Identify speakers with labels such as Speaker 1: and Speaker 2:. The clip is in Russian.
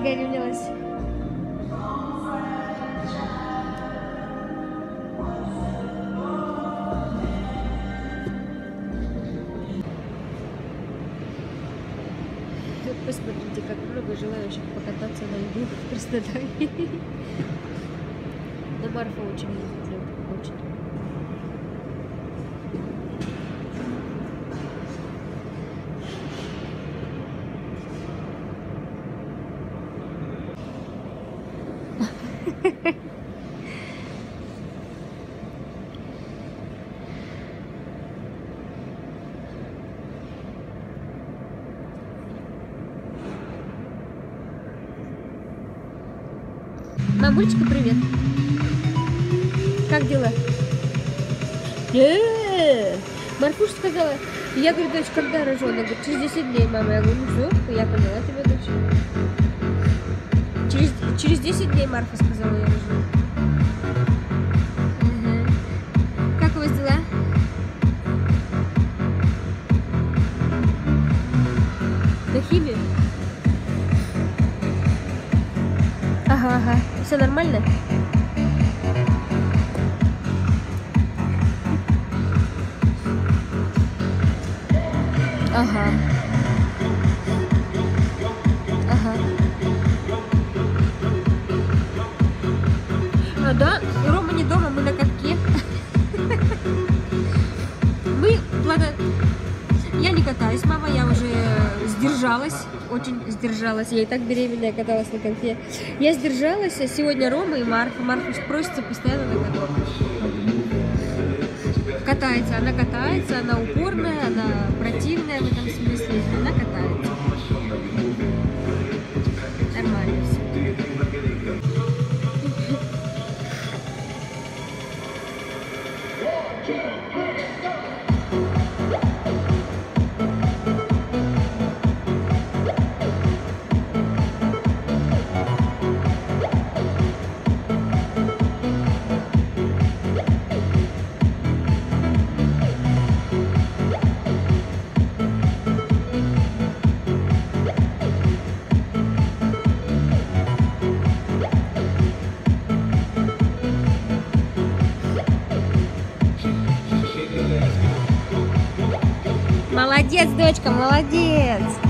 Speaker 1: пригорюнилась. Посмотрите, как много желающих покататься на льду в Краснодаре. Но Марфа очень любит лед, очень. Мамулечка, привет. Как дела? Марфуш сказала, я говорю, дочь, когда рожу? Она говорит, через 10 дней, мама. Я говорю, ну все, я поняла тебя, дочь. Через 10 дней, Марфа сказала, я рожу. Ага. Как у вас дела? На химию? Ага. Все нормально? Ага. Да, Рома не дома, мы на катке. Я не катаюсь, мама, я уже сдержалась, очень сдержалась. Я и так беременная каталась на коньке. Я сдержалась, а сегодня Рома и Марфа. Марфа просится постоянно на каток. Катается, она упорная, она противная в этом смысле, она катается. Нормально все. Молодец, дочка, молодец!